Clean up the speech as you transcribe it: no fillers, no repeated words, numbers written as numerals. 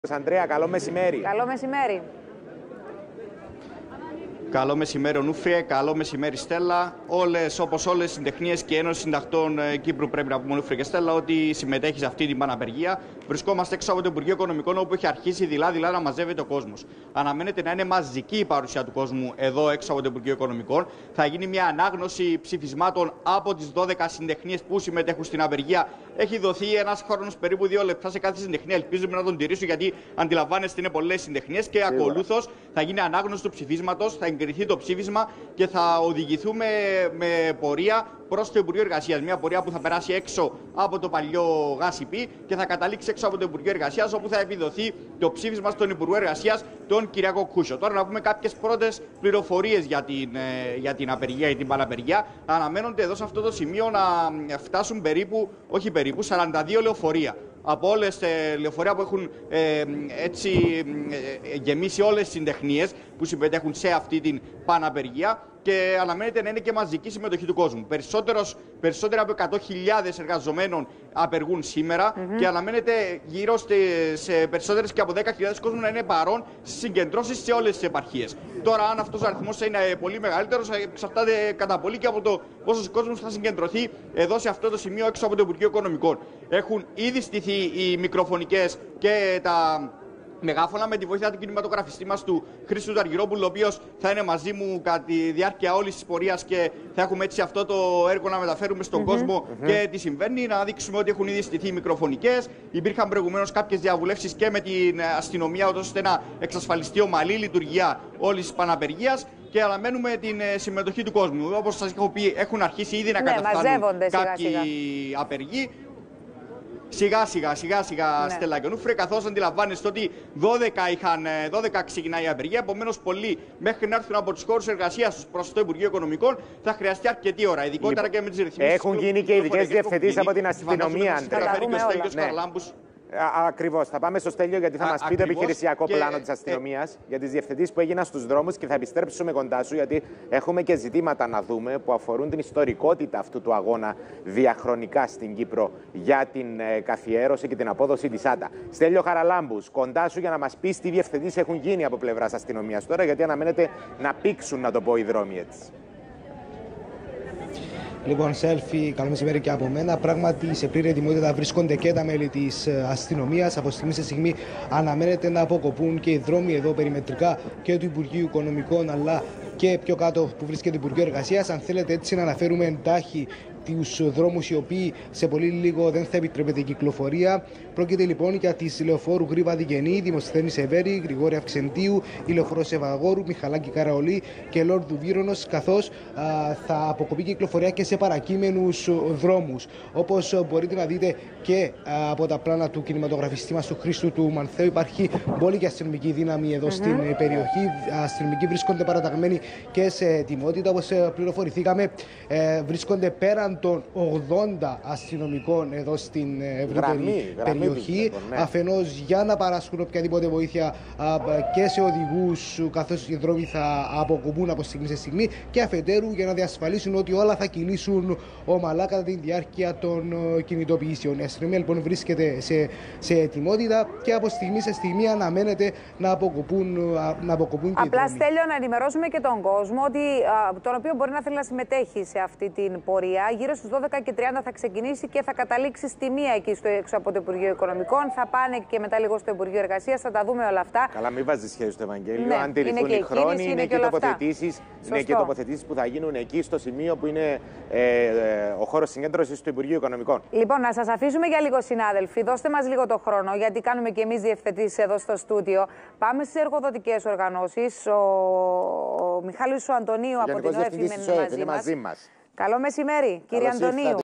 Ανδρέα, καλό μεσημέρι. Καλό μεσημέρι. Καλό μεσημέρι, Ονούφριε. Καλό μεσημέρι, Στέλλα. Όπως όλες οι συντεχνίες και η Ένωση Συντακτών Κύπρου, πρέπει να πούμε, Ονούφριε και Στέλλα, ότι συμμετέχει σε αυτή την παναπεργία. Βρισκόμαστε έξω από το Υπουργείο Οικονομικών, όπου έχει αρχίσει δειλά-δειλά να μαζεύεται ο κόσμος. Αναμένεται να είναι μαζική η παρουσία του κόσμου εδώ έξω από το Υπουργείο Οικονομικών. Θα γίνει μια ανάγνωση ψηφισμάτων από τις 12 συντεχνίες που συμμετέχουν στην απεργία. Έχει δοθεί ένας χρόνος περίπου 2 λεπτά σε κάθε συντεχνία. Ελπίζουμε να τον τηρήσουν, γιατί αντιλαμβάνεστε είναι πολλές συντεχνίες. Και ακολούθως θα γίνει ανάγνωση του ψηφίσματος, θα εγκριθεί το ψήφισμα και θα οδηγηθούμε με πορεία προς το Υπουργείο Εργασίας. Μια πορεία που θα περάσει έξω από το παλιό ΓΑΣΥΠΗ και θα καταλήξει έξω από το Υπουργείο Εργασίας, όπου θα επιδοθεί το ψήφισμα στον Υπουργό Εργασίας, τον Κυριάκο Κούσιο. Τώρα να πούμε κάποιες πρώτες πληροφορίες για την απεργία ή την παναπεργία. Αναμένονται εδώ σε αυτό το σημείο να φτάσουν περίπου 42 λεωφορεία. Από όλες τις λεωφορεία που έχουν γεμίσει όλες τις συντεχνίες που συμμετέχουν σε αυτή την παναπεργία, και αναμένεται να είναι και μαζική συμμετοχή του κόσμου. Περισσότερα από 100.000 εργαζομένων απεργούν σήμερα και αναμένεται γύρω σε περισσότερες και από 10.000 κόσμου να είναι παρόν στις συγκεντρώσεις σε όλες τις επαρχίες. Τώρα, αν αυτός ο αριθμός είναι πολύ μεγαλύτερος, εξαρτάται κατά πολύ και από το πόσος κόσμος θα συγκεντρωθεί εδώ σε αυτό το σημείο έξω από το Υπουργείο Οικονομικών. Έχουν ήδη στηθεί οι μικροφωνικές και τα μεγάφωνα με τη βοήθεια του κινηματογραφιστή μας, του Χρήστου Αργυρόπουλου, ο οποίος θα είναι μαζί μου κατά τη διάρκεια όλης της πορείας και θα έχουμε έτσι αυτό το έργο να μεταφέρουμε στον κόσμο και τι συμβαίνει, να δείξουμε ότι έχουν ήδη στηθεί οι μικροφωνικές. Υπήρχαν προηγουμένως κάποιες διαβουλεύσεις και με την αστυνομία, ώστε να εξασφαλιστεί ομαλή λειτουργία όλης της παναπεργίας. Και αναμένουμε την συμμετοχή του κόσμου. Όπως σας έχω πει, έχουν αρχίσει ήδη να καταφθάνουν κάποιοι απεργοί. Σιγά σιγά, Στέλλα και Ονούφριε, καθώς αντιλαμβάνεστε ότι 12 ξεκινάει η απεργία. Επομένως, πολλοί μέχρι να έρθουν από τους χώρους εργασίας τους προς το Υπουργείο Οικονομικών θα χρειαστεί αρκετή ώρα, ειδικότερα και με τις ρυθμίσεις. Έχουν γίνει και ειδικές διευθετήσεις από την αστυνομία. Ακριβώς. Θα πάμε στο Στέλιο, γιατί θα μας πει το επιχειρησιακό πλάνο της αστυνομίας για τις διευθετήσεις που έγιναν στους δρόμους, και θα επιστρέψουμε κοντά σου, γιατί έχουμε και ζητήματα να δούμε που αφορούν την ιστορικότητα αυτού του αγώνα διαχρονικά στην Κύπρο για την καθιέρωση και την απόδοση της ΆΤΑ. Στέλιο Χαραλάμπους, κοντά σου για να μας πεις τι διευθετήσεις έχουν γίνει από πλευράς αστυνομίας τώρα, γιατί αναμένεται να πήξουν, να το πω, οι δρόμοι έτσι. Λοιπόν, Σέλφι, καλό μεσημέρι και από μένα. Πράγματι, σε πλήρη ετοιμότητα βρίσκονται και τα μέλη της αστυνομίας. Από στιγμή σε στιγμή αναμένεται να αποκοπούν και οι δρόμοι εδώ περιμετρικά και του Υπουργείου Οικονομικών, αλλά και πιο κάτω που βρίσκεται το Υπουργείο Εργασίας. Αν θέλετε έτσι να αναφέρουμε εντάχει τους δρόμους οι οποίοι σε πολύ λίγο δεν θα επιτρέπεται η κυκλοφορία. Πρόκειται λοιπόν για τις λεωφόρου Γρήβα Διγενή, Δημοσθένης Σεβέρη, Γρηγόρη Αυξεντίου, η λεωφόρο Ευαγόρου, Μιχαλάκη Καραολή και Λόρδου Βύρονος, καθώς θα αποκοπεί κυκλοφορία και σε παρακείμενους δρόμους. Όπως μπορείτε να δείτε και από τα πλάνα του κινηματογραφιστή μας, του Χρήστου του Μανθέου, υπάρχει πολύ και αστυνομική δύναμη εδώ στην περιοχή. Αστυνομικοί βρίσκονται παραταγμένοι και σε ετοιμότητα. Όπως πληροφορηθήκαμε, βρίσκονται πέραν των 80 αστυνομικών εδώ στην ευρύτερη περιοχή, αφενός για να παράσχουν οποιαδήποτε βοήθεια και σε οδηγούς, καθώς οι δρόμοι θα αποκοπούν από στιγμή σε στιγμή, και αφετέρου για να διασφαλίσουν ότι όλα θα κυλήσουν ομαλά κατά τη διάρκεια των κινητοποιήσεων. Η αστυνομία λοιπόν βρίσκεται σε ετοιμότητα και από στιγμή σε στιγμή αναμένεται να αποκοπούν και οι Απλά, δρόμοι. Στέλιο, να ενημερώσουμε και τον κόσμο, ότι τον οποίο μπορεί να θέλει να συμμετέχει σε αυτή την πορεία. Γύρω στους 12:30 θα ξεκινήσει και θα καταλήξει στη 1 εκεί έξω από το Υπουργείο Οικονομικών. Θα πάνε και μετά λίγο στο Υπουργείο Εργασίας, θα τα δούμε όλα αυτά. Καλά, μην βάζεις σχέση στο Ευαγγέλιο. Ναι, αν τηρηθούν οι χρόνοι, είναι και τοποθετήσεις που θα γίνουν εκεί στο σημείο που είναι ο χώρος συγκέντρωσης του Υπουργείου Οικονομικών. Λοιπόν, να σας αφήσουμε για λίγο, συνάδελφοι. Δώστε μας λίγο το χρόνο, γιατί κάνουμε και εμείς διευθετήσεις εδώ στο στούντιο. Πάμε στις εργοδοτικές οργανώσεις. Ο Μιχάλης ο Αντωνίου από την ΟΕΦ είναι μαζί μας. Καλό μεσημέρι, κύριε Αντωνίου.